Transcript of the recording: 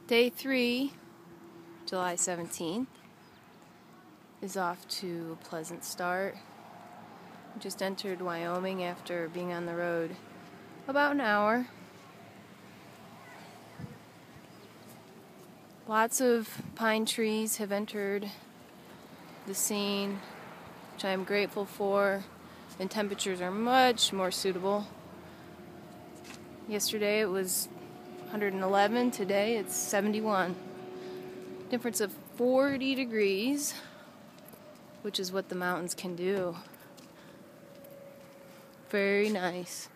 Day 3, July 17th, is off to a pleasant start. We just entered Wyoming after being on the road about an hour. Lots of pine trees have entered the scene, which I am grateful for, and temperatures are much more suitable. Yesterday it was 111, today it's 71. Difference of 40 degrees, which is what the mountains can do. Very nice.